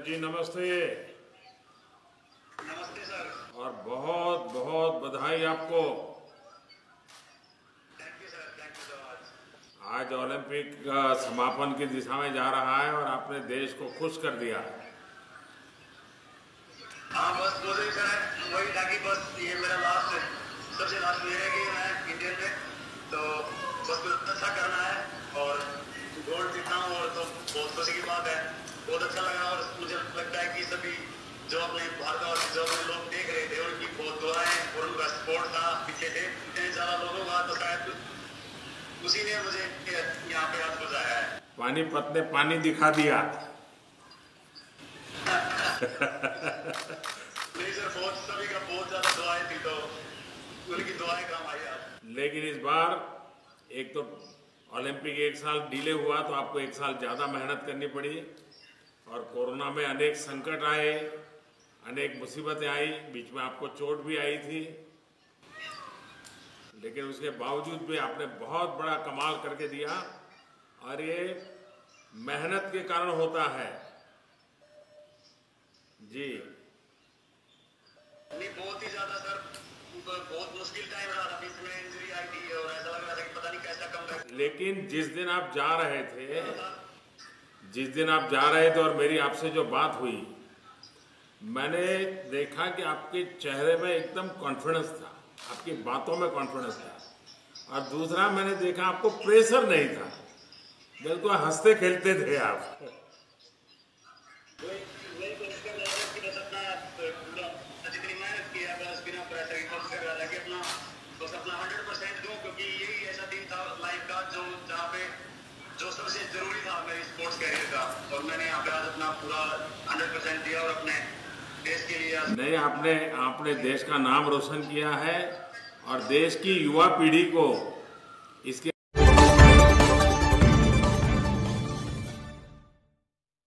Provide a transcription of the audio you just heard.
नीरज जी नमस्ते। नमस्ते सर। और बहुत बहुत बधाई आपको। Thank you sir, thank you so much. आज ओलंपिक का समापन की दिशा में जा रहा है और आपने देश को खुश कर दिया। हाँ बस बोले सर, वही था कि बस ये मेरा सबसे लास्ट ईयर है कि मैं इंडियन में, तो बस कुछ अच्छा करना है और गोल्ड जीतना हूँ और तो बहुत खुशी की बात है। बहुत अच्छा लगा और मुझे लगता है कि सभी जो अपने भारत जो अपने लोग देख रहे थे उनकी बहुत दुआएं और उनका सपोर्ट था पीछे से इतने ज़्यादा लोगों का, तो शायद उसी ने मुझे यहाँ पे आज बुलाया है। पानीपत ने पानी दिखा दिया। नहीं सर, बहुत सभी का बहुत ज़्यादा दुआएं थी, तो उनकी दुआएं काम आई आज। लेकिन इस बार एक तो ओलंपिक एक साल डिले हुआ तो आपको एक साल ज़्यादा मेहनत करनी पड़ी और कोरोना में अनेक संकट आए, अनेक मुसीबतें आई, बीच में आपको चोट भी आई थी, लेकिन उसके बावजूद भी आपने बहुत बड़ा कमाल करके दिया और ये मेहनत के कारण होता है। जी नहीं, बहुत ही ज़्यादा सर, बहुत मुश्किल टाइम रहा था, बीच में इंजरी आई थी और ऐसा लग रहा था कि पता नहीं कैसा कमबैक। लेकिन जिस दिन आप जा रहे थे और मेरी आपसे जो बात हुई, मैंने देखा कि आपके चेहरे में एकदम कॉन्फिडेंस था, आपकी बातों में कॉन्फिडेंस था और दूसरा मैंने देखा आपको प्रेशर नहीं था, बिल्कुल हंसते खेलते थे आप। वही कोशिश कर रहा था कि बस अपना जितनी मेहनत की है बस बिना प्रेशर की कोशिश कर रहा था कि बस अपना 100% दूं, क्योंकि यही ऐसा दिन था लाइफ का जहाँ पे जो सबसे जरूरी था मेरी स्पोर्ट्स कैरियर का, और मैंने यहाँ पे आज अपना पूरा 100% दिया और अपने देश के लिए नहीं, आपने देश का नाम रोशन किया है और देश की युवा पीढ़ी को इसके